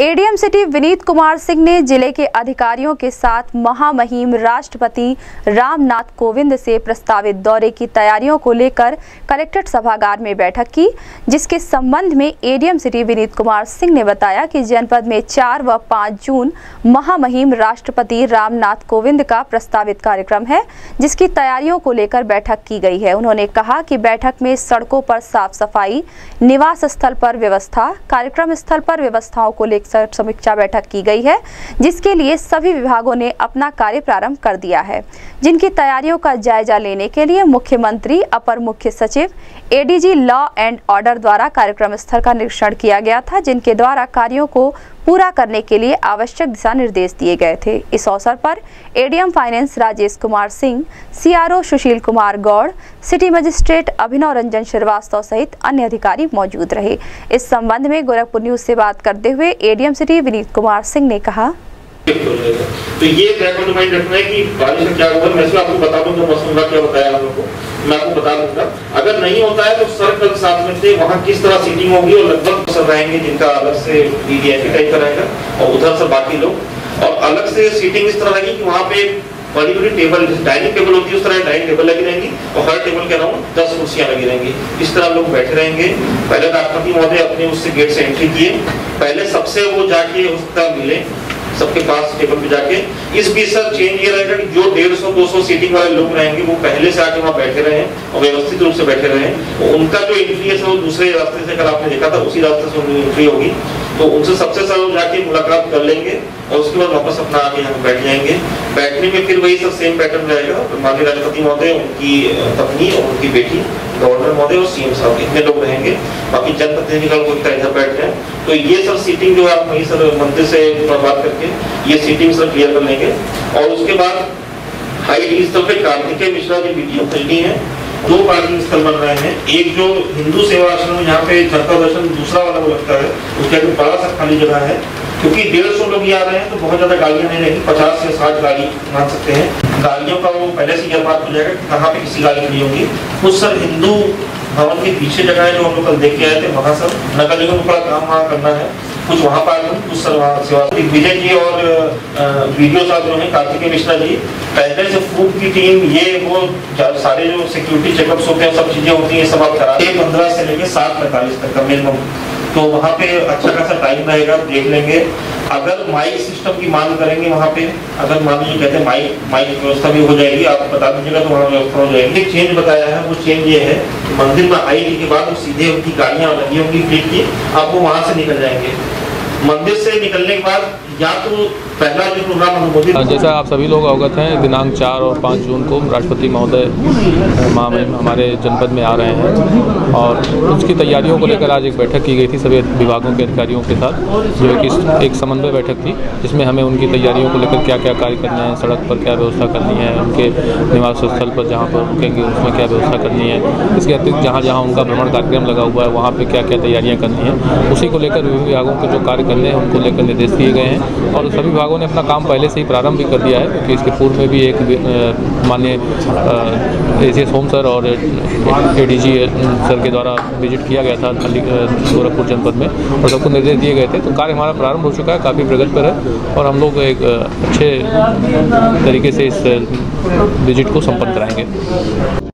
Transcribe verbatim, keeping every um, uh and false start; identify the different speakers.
Speaker 1: ADM city Vineet Kumar Singh ने जिले के अधिकारियों के साथ महामहिम राष्ट्रपति रामनाथ कोविंद से प्रस्तावित दौरे की तैयारियों को लेकर कलेक्ट्रेट सभागार में बैठक की, जिसके संबंध में एडीएम सिटी विनीत कुमार सिंह ने बताया कि जनपद में चार व पाँच जून महामहिम राष्ट्रपति रामनाथ कोविंद का प्रस्तावित कार्यक्रम है, जिसकी तैयारियों को लेकर बैठक की गई है। उन्होंने कहा कि बैठक में सड़कों पर साफ सफाई, निवास स्थल पर व्यवस्था, कार्यक्रम स्थल पर व्यवस्थाओं को लेकर समीक्षा बैठक की गई है, जिसके लिए सभी विभागों ने अपना कार्य प्रारंभ कर दिया है, जिनकी तैयारियों का जायजा लेने के लिए मुख्यमंत्री, अपर मुख्य सचिव, एडीजी लॉ एंड ऑर्डर द्वारा कार्यक्रम स्थल का निरीक्षण किया गया था, जिनके द्वारा कार्यों को पूरा करने के लिए आवश्यक दिशा निर्देश दिए गए थे। इस अवसर पर ADM finance Rajesh Kumar Singh, CRO Sushil Kumar Gaur, city magistrate Abhinav Ranjan Srivastava सहित अन्य अधिकारी मौजूद रहे। इस संबंध में गोरखपुर न्यूज से बात करते हुए एडीएम सिटी विनीत कुमार सिंह ने कहा,
Speaker 2: तो ये बैकवर्ड माइंड रखना है कि बारिश में क्या होगा। मैं आपको बता दूं, मौसम का क्या बताया आप लोगों को, मैं आपको बता दूंगा। अगर नहीं होता है तो सर कल साथ में से वहाँ किस तरह सीटिंग होगी और लगभग सर रहेंगे जिनका अलग से डीडीएफी टाइप का रहेगा और उधर सर बाकी लोग, और अलग से सीटिंग इस तरह रहेगी कि वहाँ पे बड़ी बड़ी टेबल, डाइनिंग टेबल होती है उस तरह डाइनिंग टेबल लगी रहेंगी और हर टेबल के अराउंड दस कुर्सियां लगी रहेंगी। इस तरह लोग बैठे रहेंगे। पहले राष्ट्रपति महोदय अपने उससे गेट से एंट्री किए, पहले सबसे वो जाके उसका मिले, सबके पास टेबल पे जाके। इस बीच सर चेंज ये रहेगा कि जो डेढ़ सौ दो सौ सीटिंग वाले लोग रहेंगे वो पहले से आके वहाँ बैठे रहे और व्यवस्थित रूप से बैठे रहे। उनका जो एंट्री है वो दूसरे रास्ते से, कल आपने देखा था उसी रास्ते से उनकी एंट्री होगी, तो उनसे सबसे सरल जाके मुलाकात कर लेंगे और उसके बाद वापस अपना आके यहाँ बैठ जाएंगे। बैठने में फिर वही सब सेम पैटर्न रहेगा। माननीय राष्ट्रपति महोदय, उनकी पत्नी और उनकी बेटी, गवर्नर महोदय और सीएम साहब, इतने लोग रहेंगे। बाकी जनप्रतिनिधिगण को इधर बैठ जाए। तो ये सब सीटिंग जो है आप वही सर मंदिर से बात करके ये सीटिंग सर क्लियर कर लेंगे। और उसके बाद हाई स्थल पे कार्तिकेय मिश्रा जी वीडियो खरीदी है, दो पार्किंग स्थल बन रहे हैं। एक जो हिंदू सेवा आश्रम है यहाँ पे जनता दर्शन दूसरा वाला वो लगता है, उसके आगे बड़ा सा खाली जगह है, क्योंकि डेढ़ सौ लोग आ रहे हैं तो बहुत ज्यादा गाड़ियां नहीं रहेंगी, पचास से साठ गाड़ी मान सकते हैं। गाड़ियों का वो पहले से यह बात हो जाएगा कि कहाँ पे किसी गाड़ी खड़ी होगी। कुछ सर हिंदू भवन के पीछे जगह है जो हम लोग कल देख के आए थे, वहाँ सर नगर निगम को थोड़ा काम वहाँ करना है, कुछ वहाँ पार्किंग, कुछ सर वहाँ सेवा। विजय जी और वीडियो साहब जो है कार्तिकेय मिश्रा जी, पहले से फूड की टीम, ये वो सारे जो सिक्योरिटी चेकअप्स होते हैं, सब चीजें होती है, सब आप करा पंद्रह से लेके सात पैंतालीस तक का मिनिमम, तो वहाँ पे अच्छा खासा टाइम रहेगा, देख लेंगे। अगर माइक सिस्टम की मांग करेंगे वहाँ पे, अगर मान लीजिए कहते हैं माइक माइक व्यवस्था भी हो जाएगी, आप बता दीजिएगा तो वहाँ व्यवस्था हो जाएगी। एक चेंज बताया है, वो चेंज ये है कि मंदिर में आएगी के बाद वो सीधे उनकी गाड़ियाँ लगी होंगी फ्लीट की, आप वो वहाँ से निकल जाएंगे। मंदिर से निकलने के बाद या तो पहला जो प्रोग्राम अनुमोदित,
Speaker 3: जैसा आप सभी लोग अवगत हैं, दिनांक चार और पाँच जून को राष्ट्रपति महोदय महामहिम हमारे जनपद में आ रहे हैं और उसकी तैयारियों को लेकर आज एक बैठक की गई थी सभी विभागों के अधिकारियों के साथ, जो कि एक समन्वय बैठक थी, जिसमें हमें उनकी तैयारियों को लेकर क्या क्या कार्य करना है, सड़क पर क्या व्यवस्था करनी है, उनके निवास स्थल पर जहाँ पर रुकेंगे उसमें क्या व्यवस्था करनी है, इसके अतिरिक्त जहाँ जहाँ उनका भ्रमण कार्यक्रम लगा हुआ है वहाँ पर क्या क्या तैयारियाँ करनी है, उसी को लेकर विभिन्न विभागों के जो कार्य करने हैं उनको लेकर निर्देश दिए गए हैं। और सभी विभागों ने अपना काम पहले से ही प्रारंभ भी कर दिया है, क्योंकि इसके पूर्व में भी एक माननीय एसीएस होम सर और एडीजी सर के द्वारा विजिट किया गया था गोरखपुर जनपद में और सबको निर्देश दिए गए थे। तो कार्य हमारा प्रारंभ हो चुका है, काफ़ी प्रगति पर है और हम लोग एक अच्छे तरीके से इस विजिट को संपन्न कराएंगे।